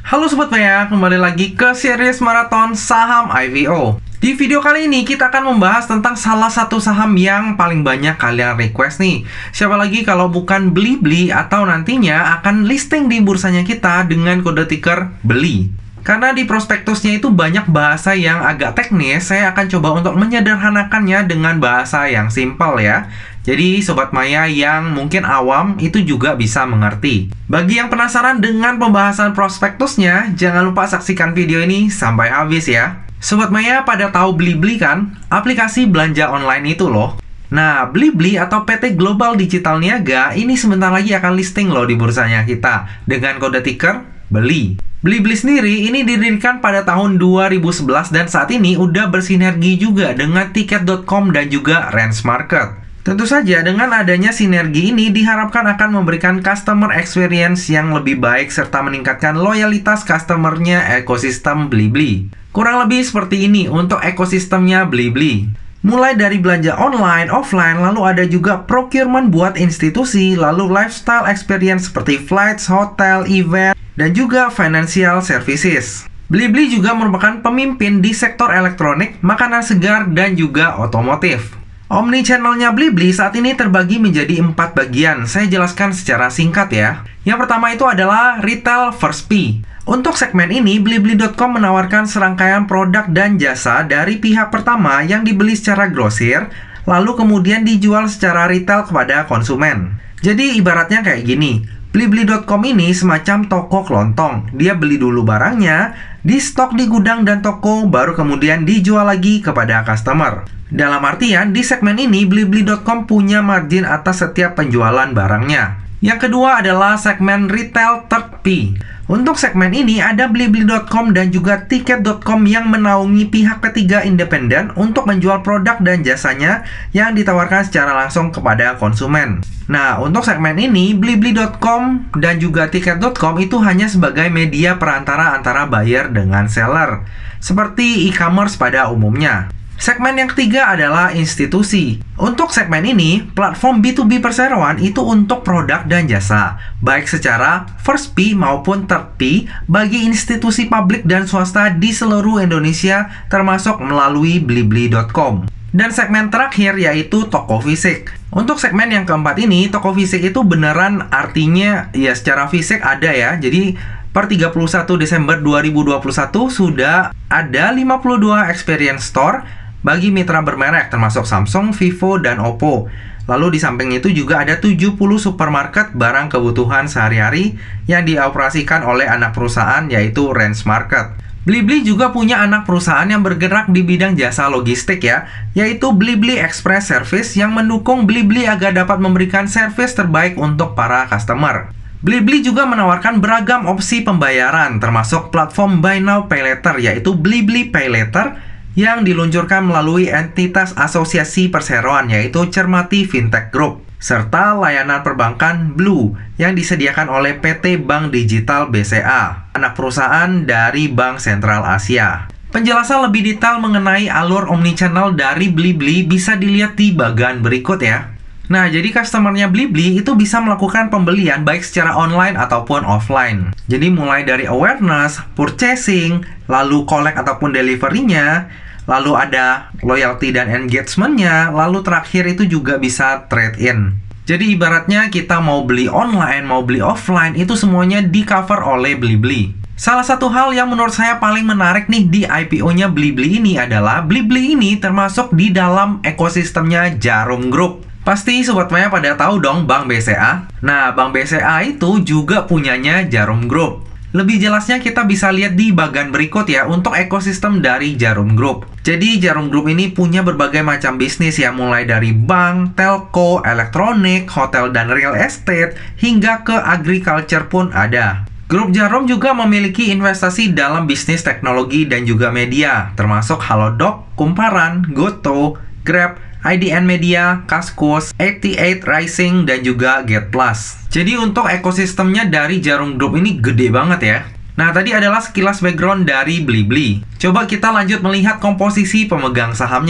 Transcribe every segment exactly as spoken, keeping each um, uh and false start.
Halo Sobat Maya, kembali lagi ke series Marathon Saham I P O. Di video kali ini kita akan membahas tentang salah satu saham yang paling banyak kalian request nih. Siapa lagi kalau bukan Blibli atau nantinya akan listing di bursanya kita dengan kode ticker BELI. Karena di prospektusnya itu banyak bahasa yang agak teknis, saya akan coba untuk menyederhanakannya dengan bahasa yang simpel ya. Jadi Sobat Maya yang mungkin awam itu juga bisa mengerti. Bagi yang penasaran dengan pembahasan prospektusnya, jangan lupa saksikan video ini sampai habis ya. Sobat Maya pada tahu Blibli kan? Aplikasi belanja online itu loh. Nah, Blibli atau P T Global Digital Niaga ini sebentar lagi akan listing loh di bursanya kita dengan kode ticker BELI. Blibli sendiri ini didirikan pada tahun dua ribu sebelas dan saat ini udah bersinergi juga dengan tiket dot com dan juga Range Market. Tentu saja dengan adanya sinergi ini diharapkan akan memberikan customer experience yang lebih baik serta meningkatkan loyalitas customernya ekosistem Blibli. Kurang lebih seperti ini untuk ekosistemnya Blibli. Mulai dari belanja online, offline, lalu ada juga procurement buat institusi, lalu lifestyle experience seperti flights, hotel, event, dan juga financial services. Blibli juga merupakan pemimpin di sektor elektronik, makanan segar, dan juga otomotif. Omnichannelnya Blibli saat ini terbagi menjadi empat bagian. Saya jelaskan secara singkat ya. Yang pertama itu adalah Retail First P. Untuk segmen ini, Blibli dot com menawarkan serangkaian produk dan jasa dari pihak pertama yang dibeli secara grosir, lalu kemudian dijual secara retail kepada konsumen. Jadi ibaratnya kayak gini, Blibli dot com ini semacam toko kelontong. Dia beli dulu barangnya, di stok di gudang dan toko, baru kemudian dijual lagi kepada customer. Dalam artian, di segmen ini Blibli dot com punya margin atas setiap penjualan barangnya. Yang kedua adalah segmen Retail Third P. Untuk segmen ini ada Blibli dot com dan juga tiket dot com yang menaungi pihak ketiga independen untuk menjual produk dan jasanya yang ditawarkan secara langsung kepada konsumen. Nah, untuk segmen ini Blibli dot com dan juga tiket dot com itu hanya sebagai media perantara antara buyer dengan seller, seperti e-commerce pada umumnya. Segmen yang ketiga adalah institusi. Untuk segmen ini, platform B to B perseroan itu untuk produk dan jasa, baik secara First P maupun Third P bagi institusi publik dan swasta di seluruh Indonesia termasuk melalui Blibli dot com. Dan segmen terakhir yaitu toko fisik. Untuk segmen yang keempat ini, toko fisik itu beneran artinya ya secara fisik ada ya. Jadi per tiga puluh satu Desember dua ribu dua puluh satu sudah ada lima puluh dua experience store bagi mitra bermerek termasuk Samsung, Vivo, dan Oppo. Lalu di samping itu juga ada tujuh puluh supermarket barang kebutuhan sehari-hari yang dioperasikan oleh anak perusahaan yaitu Range Market. Blibli juga punya anak perusahaan yang bergerak di bidang jasa logistik ya, yaitu Blibli Express Service yang mendukung Blibli agar dapat memberikan servis terbaik untuk para customer. Blibli juga menawarkan beragam opsi pembayaran termasuk platform Buy Now Pay Later yaitu Blibli Pay Later yang diluncurkan melalui entitas asosiasi perseroan yaitu Cermati Fintech Group, serta layanan perbankan Blue yang disediakan oleh P T Bank Digital B C A, anak perusahaan dari Bank Sentral Asia. Penjelasan lebih detail mengenai alur omnichannel dari Blibli bisa dilihat di bagian berikut ya. Nah, jadi customernya Blibli itu bisa melakukan pembelian baik secara online ataupun offline. Jadi mulai dari awareness, purchasing, lalu collect ataupun delivery-nya, lalu ada loyalty dan engagement-nya, lalu terakhir itu juga bisa trade-in. Jadi ibaratnya kita mau beli online, mau beli offline, itu semuanya di-cover oleh Blibli. Salah satu hal yang menurut saya paling menarik nih di I P O-nya Blibli ini adalah Blibli ini termasuk di dalam ekosistemnya Djarum Group. Pasti Sobat Maya pada tahu dong Bank B C A. Nah, Bank B C A itu juga punyanya Djarum Group. Lebih jelasnya kita bisa lihat di bagian berikut ya untuk ekosistem dari Djarum Group. Jadi Djarum Group ini punya berbagai macam bisnis ya, mulai dari bank, telco, elektronik, hotel dan real estate, hingga ke agriculture pun ada. Grup Djarum juga memiliki investasi dalam bisnis teknologi dan juga media, termasuk Halodoc, Kumparan, Goto, Grab, I D N Media, Kaskus, delapan puluh delapan Rising, dan juga Get Plus. Jadi untuk ekosistemnya dari Djarum Group ini gede banget ya. Nah, tadi adalah sekilas background dari Blibli. Coba kita lanjut melihat komposisi pemegang sahamnya.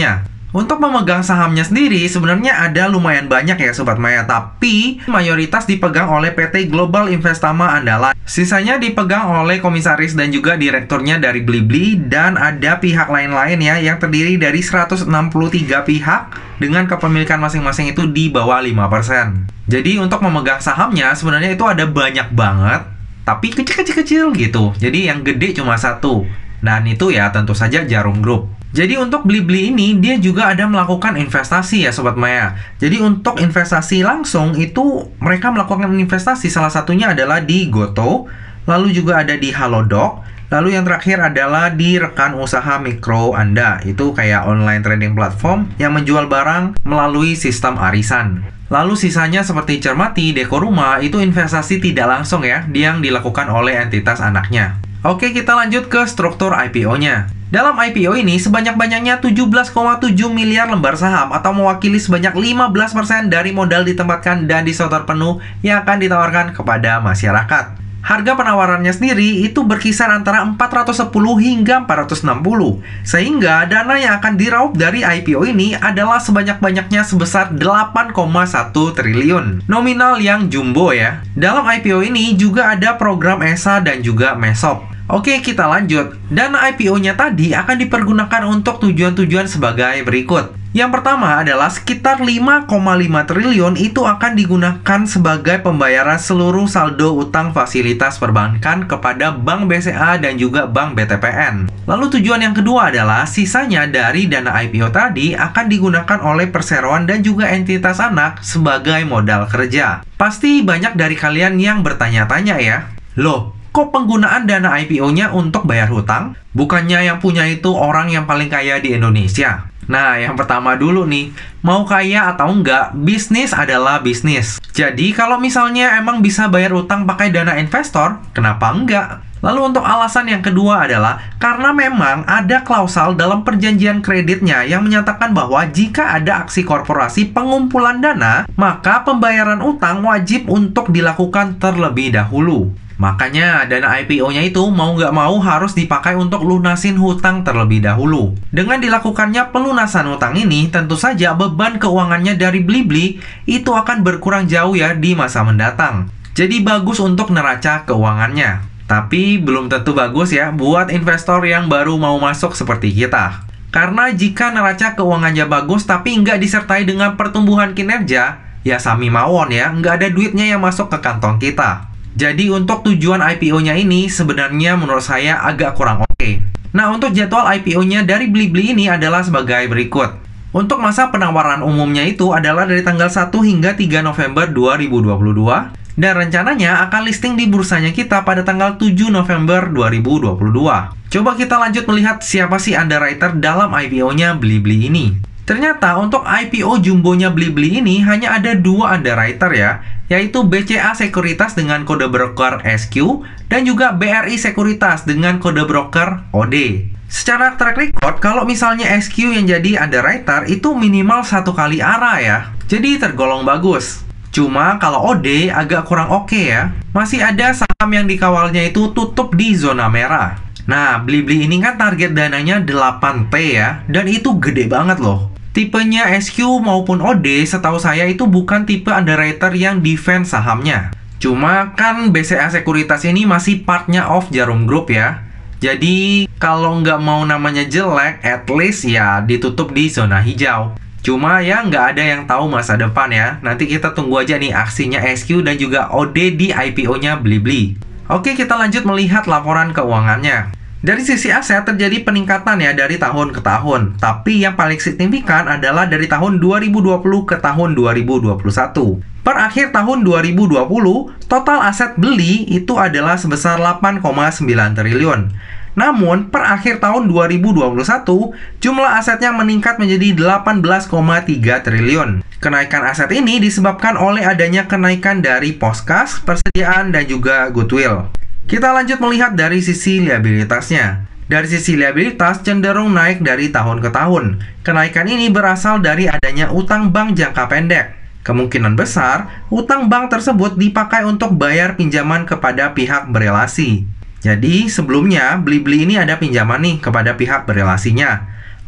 Untuk memegang sahamnya sendiri sebenarnya ada lumayan banyak ya Sobat Maya, tapi mayoritas dipegang oleh P T Global Investama Andalan. Sisanya dipegang oleh komisaris dan juga direkturnya dari Blibli, dan ada pihak lain-lain ya yang terdiri dari seratus enam puluh tiga pihak dengan kepemilikan masing-masing itu di bawah lima persen. Jadi untuk memegang sahamnya sebenarnya itu ada banyak banget, tapi kecil-kecil-kecil gitu. Jadi yang gede cuma satu. Dan itu ya tentu saja Jarum Group. Jadi untuk Blibli ini dia juga ada melakukan investasi ya Sobat Maya. Jadi untuk investasi langsung itu mereka melakukan investasi salah satunya adalah di Gotoh, lalu juga ada di Halodoc, lalu yang terakhir adalah di rekan usaha mikro Anda. Itu kayak online trading platform yang menjual barang melalui sistem arisan. Lalu sisanya seperti Cermati, Deko Rumah itu investasi tidak langsung ya, yang dilakukan oleh entitas anaknya. Oke, kita lanjut ke struktur I P O-nya. Dalam I P O ini, sebanyak-banyaknya tujuh belas koma tujuh miliar lembar saham atau mewakili sebanyak lima belas persen dari modal ditempatkan dan disetor penuh yang akan ditawarkan kepada masyarakat. Harga penawarannya sendiri itu berkisar antara empat ratus sepuluh hingga empat ratus enam puluh. Sehingga dana yang akan diraup dari I P O ini adalah sebanyak-banyaknya sebesar delapan koma satu triliun. Nominal yang jumbo ya. Dalam I P O ini juga ada program E S A dan juga MESOP. Oke, kita lanjut. Dana I P O-nya tadi akan dipergunakan untuk tujuan-tujuan sebagai berikut. Yang pertama adalah sekitar lima koma lima triliun itu akan digunakan sebagai pembayaran seluruh saldo utang fasilitas perbankan kepada Bank B C A dan juga Bank B T P N. Lalu tujuan yang kedua adalah sisanya dari dana I P O tadi akan digunakan oleh perseroan dan juga entitas anak sebagai modal kerja. Pasti banyak dari kalian yang bertanya-tanya ya, loh, kok penggunaan dana I P O-nya untuk bayar hutang? Bukannya yang punya itu orang yang paling kaya di Indonesia? Nah, yang pertama dulu nih, mau kaya atau enggak, bisnis adalah bisnis. Jadi, kalau misalnya emang bisa bayar hutang pakai dana investor, kenapa enggak? Lalu untuk alasan yang kedua adalah karena memang ada klausal dalam perjanjian kreditnya yang menyatakan bahwa jika ada aksi korporasi pengumpulan dana, maka pembayaran utang wajib untuk dilakukan terlebih dahulu. Makanya dana I P O-nya itu mau nggak mau harus dipakai untuk lunasin hutang terlebih dahulu. Dengan dilakukannya pelunasan hutang ini, tentu saja beban keuangannya dari Blibli itu akan berkurang jauh ya di masa mendatang. Jadi bagus untuk neraca keuangannya. Tapi belum tentu bagus ya buat investor yang baru mau masuk seperti kita. Karena jika neraca keuangannya bagus tapi nggak disertai dengan pertumbuhan kinerja, ya sami mawon ya, nggak ada duitnya yang masuk ke kantong kita. Jadi untuk tujuan I P O-nya ini sebenarnya menurut saya agak kurang oke. Nah, untuk jadwal I P O-nya dari Blibli ini adalah sebagai berikut. Untuk masa penawaran umumnya itu adalah dari tanggal satu hingga tiga November dua ribu dua puluh dua. Dan rencananya akan listing di bursanya kita pada tanggal tujuh November dua ribu dua puluh dua. Coba kita lanjut melihat siapa sih underwriter dalam I P O-nya Blibli ini. Ternyata untuk I P O jumbonya Blibli ini hanya ada dua underwriter ya, yaitu B C A Sekuritas dengan kode broker S Q dan juga B R I Sekuritas dengan kode broker O D. Secara track record, kalau misalnya S Q yang jadi underwriter itu minimal satu kali arah ya, jadi tergolong bagus. Cuma kalau O D agak kurang oke ya, masih ada saham yang dikawalnya itu tutup di zona merah. Nah, Blibli ini kan target dananya delapan T ya, dan itu gede banget loh. Tipenya S Q maupun O D setahu saya itu bukan tipe underwriter yang defense sahamnya. Cuma kan B C A Sekuritas ini masih partnya of Jarum Group ya. Jadi kalau nggak mau namanya jelek, at least ya ditutup di zona hijau. Cuma ya nggak ada yang tahu masa depan ya. Nanti kita tunggu aja nih aksinya S Q dan juga O D di I P O-nya Blibli. Oke, kita lanjut melihat laporan keuangannya. Dari sisi aset terjadi peningkatan ya dari tahun ke tahun. Tapi yang paling signifikan adalah dari tahun dua ribu dua puluh ke tahun dua ribu dua puluh satu. Per akhir tahun dua ribu dua puluh, total aset beli itu adalah sebesar delapan koma sembilan triliun. Namun, per akhir tahun dua ribu dua puluh satu, jumlah asetnya meningkat menjadi delapan belas koma tiga triliun. Kenaikan aset ini disebabkan oleh adanya kenaikan dari poskas, persediaan, dan juga goodwill. Kita lanjut melihat dari sisi liabilitasnya. Dari sisi liabilitas cenderung naik dari tahun ke tahun. Kenaikan ini berasal dari adanya utang bank jangka pendek. Kemungkinan besar, utang bank tersebut dipakai untuk bayar pinjaman kepada pihak berelasi. Jadi, sebelumnya Blibli ini ada pinjaman nih kepada pihak berelasinya.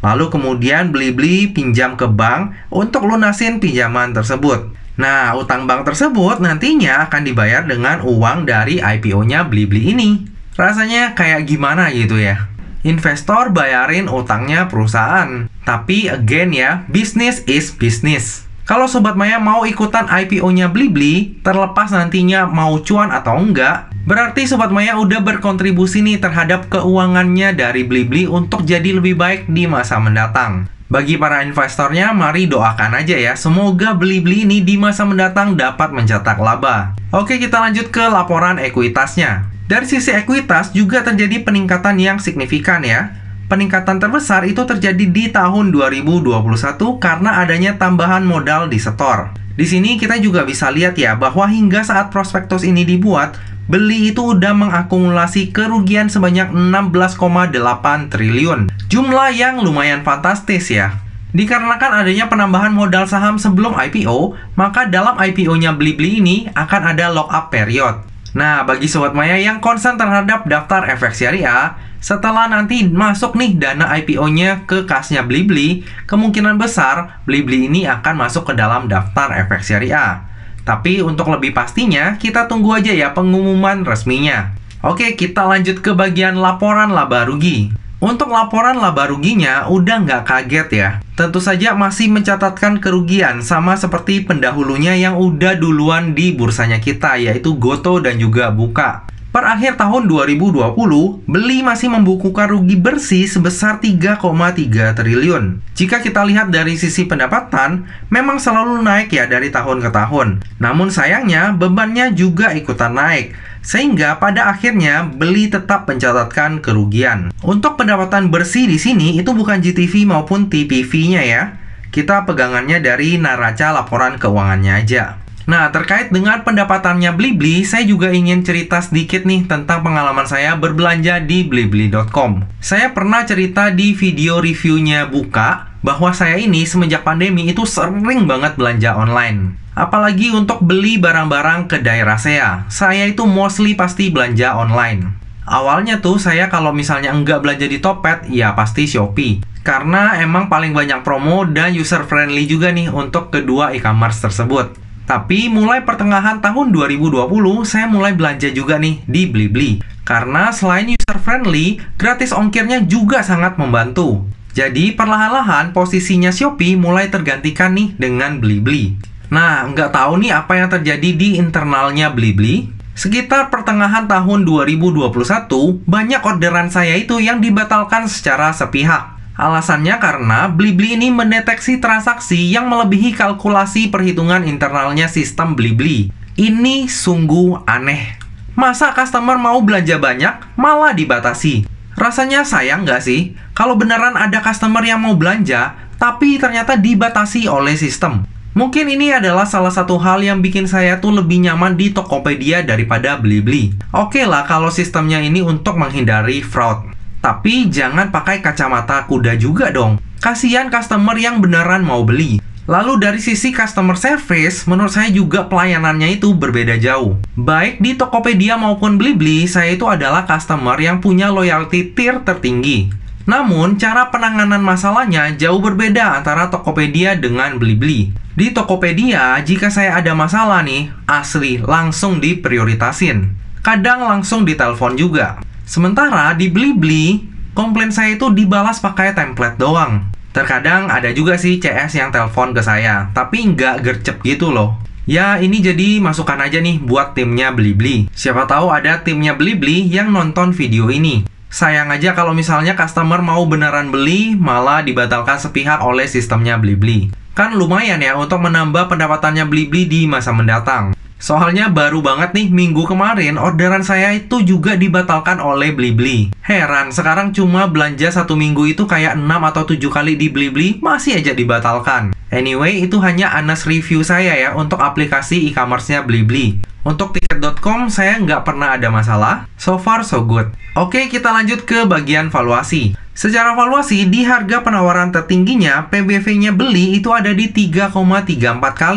Lalu kemudian Blibli pinjam ke bank untuk lunasin pinjaman tersebut. Nah, utang bank tersebut nantinya akan dibayar dengan uang dari I P O-nya Blibli ini. Rasanya kayak gimana gitu ya? Investor bayarin utangnya perusahaan. Tapi again ya, business is business. Kalau Sobat Maya mau ikutan I P O-nya Blibli, terlepas nantinya mau cuan atau enggak, berarti Sobat Maya udah berkontribusi nih terhadap keuangannya dari Blibli untuk jadi lebih baik di masa mendatang. Bagi para investornya, mari doakan aja ya, semoga Blibli ini di masa mendatang dapat mencetak laba. Oke, kita lanjut ke laporan ekuitasnya. Dari sisi ekuitas juga terjadi peningkatan yang signifikan ya. Peningkatan terbesar itu terjadi di tahun dua ribu dua puluh satu karena adanya tambahan modal di setor. Di sini kita juga bisa lihat ya bahwa hingga saat prospektus ini dibuat, Beli itu udah mengakumulasi kerugian sebanyak enam belas koma delapan triliun. Jumlah yang lumayan fantastis ya. Dikarenakan adanya penambahan modal saham sebelum I P O, maka dalam I P O-nya Blibli ini akan ada lock-up period. Nah, bagi Sobat Maya yang concern terhadap daftar efek syariah, setelah nanti masuk nih dana I P O-nya ke kasnya Blibli, kemungkinan besar Blibli ini akan masuk ke dalam daftar efek syariah. Tapi untuk lebih pastinya, kita tunggu aja ya pengumuman resminya. Oke, kita lanjut ke bagian laporan laba rugi. Untuk laporan laba ruginya udah nggak kaget ya. Tentu saja masih mencatatkan kerugian sama seperti pendahulunya yang udah duluan di bursanya kita, yaitu Goto dan juga Buka. Per akhir tahun dua ribu dua puluh, Beli masih membukukan rugi bersih sebesar tiga koma tiga triliun. Jika kita lihat dari sisi pendapatan, memang selalu naik ya dari tahun ke tahun. Namun sayangnya, bebannya juga ikutan naik. Sehingga pada akhirnya Beli tetap mencatatkan kerugian. Untuk pendapatan bersih di sini itu bukan G T V maupun T P V-nya ya. Kita pegangannya dari neraca laporan keuangannya aja. Nah, terkait dengan pendapatannya Blibli, saya juga ingin cerita sedikit nih tentang pengalaman saya berbelanja di blibli dot com. Saya pernah cerita di video reviewnya Buka bahwa saya ini semenjak pandemi itu sering banget belanja online. Apalagi untuk beli barang-barang ke daerah saya, saya itu mostly pasti belanja online. Awalnya tuh saya kalau misalnya enggak belanja di Topet, ya pasti Shopee. Karena emang paling banyak promo dan user friendly juga nih untuk kedua e-commerce tersebut. Tapi mulai pertengahan tahun dua ribu dua puluh, saya mulai belanja juga nih di Blibli. Karena selain user friendly, gratis ongkirnya juga sangat membantu. Jadi perlahan-lahan posisinya Shopee mulai tergantikan nih dengan Blibli. Nah, nggak tahu nih apa yang terjadi di internalnya Blibli. Sekitar pertengahan tahun dua ribu dua puluh satu, banyak orderan saya itu yang dibatalkan secara sepihak. Alasannya karena Blibli ini mendeteksi transaksi yang melebihi kalkulasi perhitungan internalnya sistem Blibli. Ini sungguh aneh. Masa customer mau belanja banyak, malah dibatasi? Rasanya sayang nggak sih? Kalau beneran ada customer yang mau belanja, tapi ternyata dibatasi oleh sistem. Mungkin ini adalah salah satu hal yang bikin saya tuh lebih nyaman di Tokopedia daripada Blibli. Oke lah kalau sistemnya ini untuk menghindari fraud. Tapi jangan pakai kacamata kuda juga dong. Kasihan customer yang beneran mau beli. Lalu dari sisi customer service, menurut saya juga pelayanannya itu berbeda jauh. Baik di Tokopedia maupun Blibli, saya itu adalah customer yang punya loyalty tier tertinggi. Namun, cara penanganan masalahnya jauh berbeda antara Tokopedia dengan Blibli. Di Tokopedia, jika saya ada masalah nih, asli langsung diprioritasin. Kadang langsung ditelepon juga. Sementara di Blibli, komplain saya itu dibalas pakai template doang. Terkadang ada juga sih C S yang telepon ke saya, tapi nggak gercep gitu loh. Ya, ini jadi masukan aja nih buat timnya Blibli. Siapa tahu ada timnya Blibli yang nonton video ini. Sayang aja kalau misalnya customer mau beneran beli, malah dibatalkan sepihak oleh sistemnya Blibli. Kan lumayan ya untuk menambah pendapatannya Blibli di masa mendatang. Soalnya baru banget nih minggu kemarin orderan saya itu juga dibatalkan oleh Blibli. Heran, sekarang cuma belanja satu minggu itu kayak enam atau tujuh kali di Blibli masih aja dibatalkan. Anyway, itu hanya honest review saya ya untuk aplikasi e-commerce-nya Blibli. Untuk tiket dot com saya nggak pernah ada masalah. So far so good. Oke, kita lanjut ke bagian valuasi. Secara valuasi, di harga penawaran tertingginya, P B V-nya Beli itu ada di tiga koma tiga empat kali.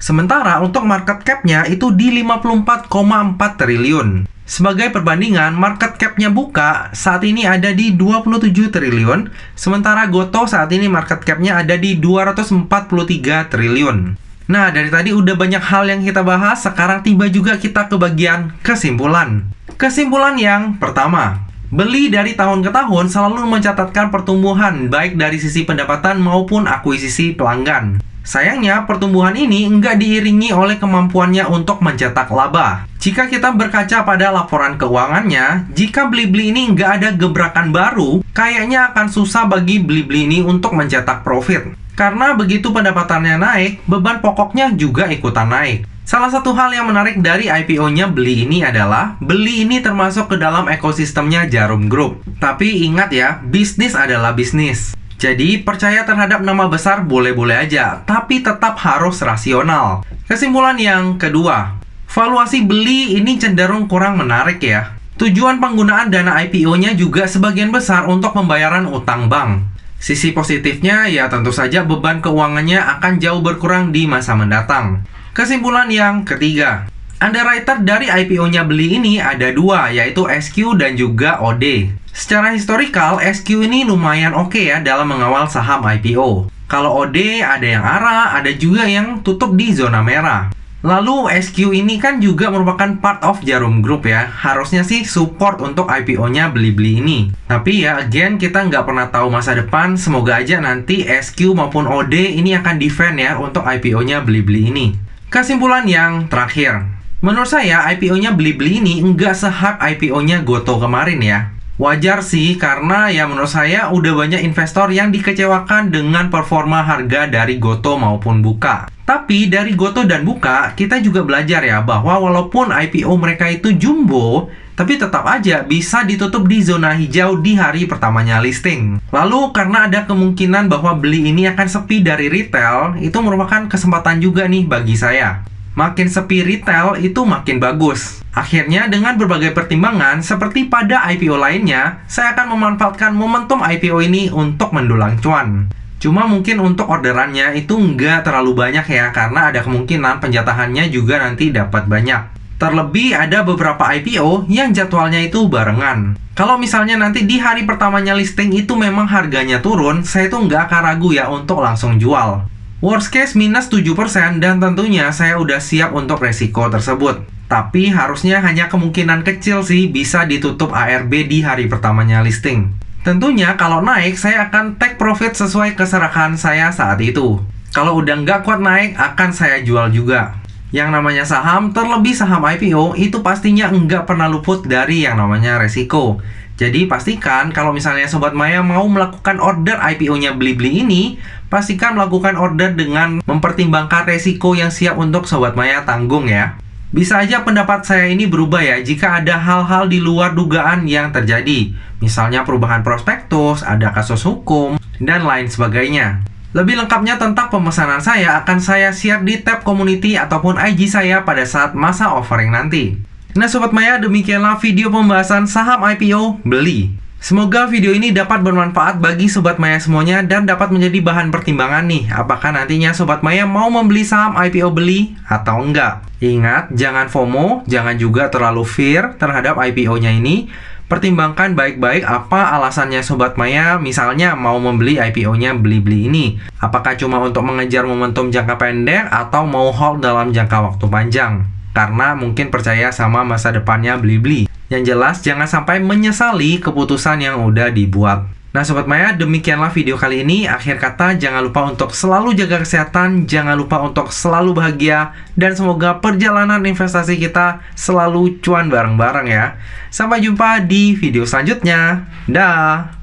Sementara untuk market cap-nya itu di lima puluh empat koma empat triliun. Sebagai perbandingan, market cap-nya Buka saat ini ada di dua puluh tujuh triliun, sementara Gotoh saat ini market cap-nya ada di dua ratus empat puluh tiga triliun. Nah, dari tadi udah banyak hal yang kita bahas, sekarang tiba juga kita ke bagian kesimpulan. Kesimpulan yang pertama, Beli dari tahun ke tahun selalu mencatatkan pertumbuhan baik dari sisi pendapatan maupun akuisisi pelanggan. Sayangnya, pertumbuhan ini nggak diiringi oleh kemampuannya untuk mencetak laba. Jika kita berkaca pada laporan keuangannya, jika Blibli ini nggak ada gebrakan baru, kayaknya akan susah bagi Blibli ini untuk mencetak profit. Karena begitu pendapatannya naik, beban pokoknya juga ikutan naik. Salah satu hal yang menarik dari I P O-nya Beli ini adalah, Beli ini termasuk ke dalam ekosistemnya Djarum Group. Tapi ingat ya, bisnis adalah bisnis. Jadi, percaya terhadap nama besar boleh-boleh aja, tapi tetap harus rasional. Kesimpulan yang kedua, valuasi Beli ini cenderung kurang menarik ya. Tujuan penggunaan dana I P O-nya juga sebagian besar untuk pembayaran utang bank. Sisi positifnya ya tentu saja beban keuangannya akan jauh berkurang di masa mendatang. Kesimpulan yang ketiga, underwriter dari I P O-nya Beli ini ada dua, yaitu S Q dan juga O D. Secara historikal, S Q ini lumayan oke ya dalam mengawal saham I P O. Kalau O D ada yang arah, ada juga yang tutup di zona merah. Lalu S Q ini kan juga merupakan part of Djarum Group ya. Harusnya sih support untuk I P O-nya Blibli ini. Tapi ya again kita nggak pernah tahu masa depan. Semoga aja nanti S Q maupun O D ini akan defend ya untuk I P O-nya Blibli ini. Kesimpulan yang terakhir, menurut saya I P O-nya Blibli ini nggak se-hype I P O-nya Gotoh kemarin ya. Wajar sih, karena ya menurut saya udah banyak investor yang dikecewakan dengan performa harga dari Gotoh maupun Buka. Tapi dari Gotoh dan Buka, kita juga belajar ya bahwa walaupun I P O mereka itu jumbo, tapi tetap aja bisa ditutup di zona hijau di hari pertamanya listing. Lalu karena ada kemungkinan bahwa Beli ini akan sepi dari retail, itu merupakan kesempatan juga nih bagi saya. Makin sepi retail itu makin bagus. Akhirnya dengan berbagai pertimbangan seperti pada I P O lainnya, saya akan memanfaatkan momentum I P O ini untuk mendulang cuan. Cuma mungkin untuk orderannya itu nggak terlalu banyak ya, karena ada kemungkinan penjatahannya juga nanti dapat banyak. Terlebih ada beberapa I P O yang jadwalnya itu barengan. Kalau misalnya nanti di hari pertamanya listing itu memang harganya turun, saya tuh nggak akan ragu ya untuk langsung jual. Worst case minus tujuh persen dan tentunya saya udah siap untuk resiko tersebut. Tapi harusnya hanya kemungkinan kecil sih bisa ditutup A R B di hari pertamanya listing. Tentunya kalau naik saya akan take profit sesuai keserahan saya saat itu. Kalau udah nggak kuat naik akan saya jual juga. Yang namanya saham, terlebih saham I P O, itu pastinya nggak pernah luput dari yang namanya resiko. Jadi pastikan kalau misalnya Sobat Maya mau melakukan order I P O-nya Blibli ini, pastikan melakukan order dengan mempertimbangkan resiko yang siap untuk Sobat Maya tanggung ya. Bisa aja pendapat saya ini berubah ya jika ada hal-hal di luar dugaan yang terjadi. Misalnya perubahan prospektus, ada kasus hukum, dan lain sebagainya. Lebih lengkapnya tentang pemesanan saya akan saya share di tab community ataupun I G saya pada saat masa offering nanti. Nah Sobat Maya, demikianlah video pembahasan saham I P O Beli. Semoga video ini dapat bermanfaat bagi Sobat Maya semuanya dan dapat menjadi bahan pertimbangan nih, apakah nantinya Sobat Maya mau membeli saham I P O Beli atau enggak. Ingat, jangan FOMO, jangan juga terlalu fear terhadap I P O-nya ini. Pertimbangkan baik-baik apa alasannya Sobat Maya misalnya mau membeli I P O-nya Blibli ini. Apakah cuma untuk mengejar momentum jangka pendek atau mau hold dalam jangka waktu panjang? Karena mungkin percaya sama masa depannya Blibli. Yang jelas jangan sampai menyesali keputusan yang udah dibuat. Nah Sobat Maya, demikianlah video kali ini. Akhir kata, jangan lupa untuk selalu jaga kesehatan, jangan lupa untuk selalu bahagia, dan semoga perjalanan investasi kita selalu cuan bareng-bareng ya. Sampai jumpa di video selanjutnya. Dah.